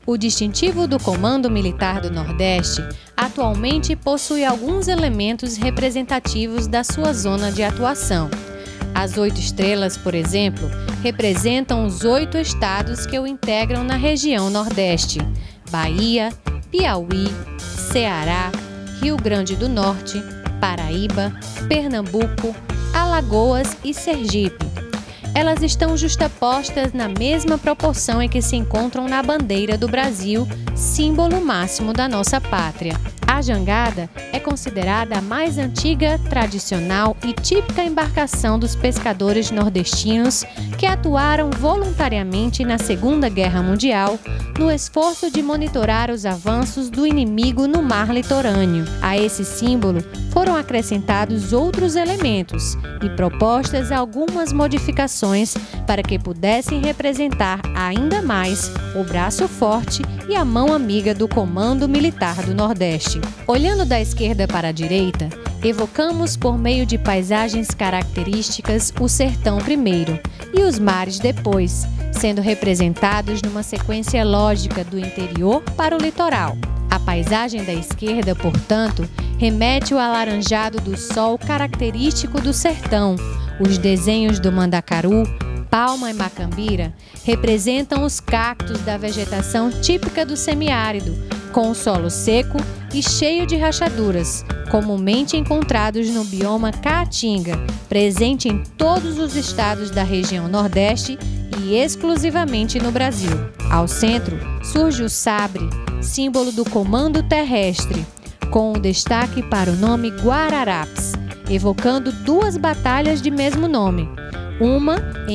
O distintivo do Comando Militar do Nordeste atualmente possui alguns elementos representativos da sua zona de atuação. As 8 estrelas, por exemplo, representam os 8 estados que o integram na região Nordeste: Bahia, Piauí, Ceará, Rio Grande do Norte, Paraíba, Pernambuco, Alagoas e Sergipe. Elas estão justapostas na mesma proporção em que se encontram na bandeira do Brasil, símbolo máximo da nossa pátria. A jangada é considerada a mais antiga, tradicional e típica embarcação dos pescadores nordestinos que atuaram voluntariamente na Segunda Guerra Mundial no esforço de monitorar os avanços do inimigo no mar litorâneo. A esse símbolo foram acrescentados outros elementos e propostas algumas modificações para que pudessem representar ainda mais o braço forte e a mão amiga do Comando Militar do Nordeste. Olhando da esquerda para a direita, evocamos por meio de paisagens características o sertão primeiro e os mares depois, sendo representados numa sequência lógica do interior para o litoral. A paisagem da esquerda, portanto, remete ao alaranjado do sol característico do sertão. Os desenhos do mandacaru, palma e macambira representam os cactos da vegetação típica do semiárido, com o solo seco e cheio de rachaduras, comumente encontrados no bioma caatinga, presente em todos os estados da região Nordeste e exclusivamente no Brasil. Ao centro surge o sabre, símbolo do comando terrestre, com o destaque para o nome Guararapes, evocando 2 batalhas de mesmo nome, uma em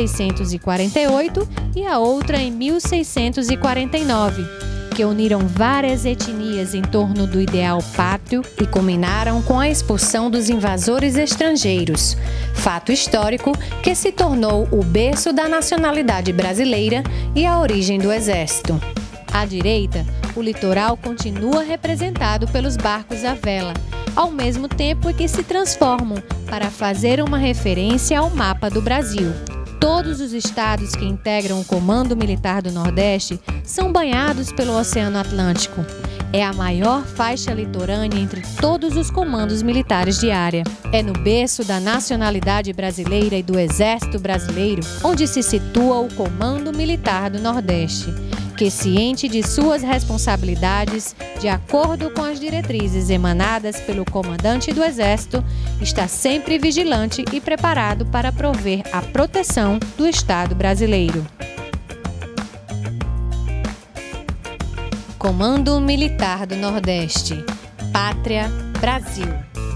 1648 e a outra em 1649, que uniram várias etnias em torno do ideal pátrio e culminaram com a expulsão dos invasores estrangeiros, fato histórico que se tornou o berço da nacionalidade brasileira e a origem do Exército. À direita, o litoral continua representado pelos barcos à vela, ao mesmo tempo que se transformam para fazer uma referência ao mapa do Brasil. Todos os estados que integram o Comando Militar do Nordeste são banhados pelo Oceano Atlântico. É a maior faixa litorânea entre todos os comandos militares de área. É no berço da nacionalidade brasileira e do Exército Brasileiro onde se situa o Comando Militar do Nordeste, que, ciente de suas responsabilidades, de acordo com as diretrizes emanadas pelo comandante do Exército, está sempre vigilante e preparado para prover a proteção do Estado brasileiro. Comando Militar do Nordeste. Pátria, Brasil.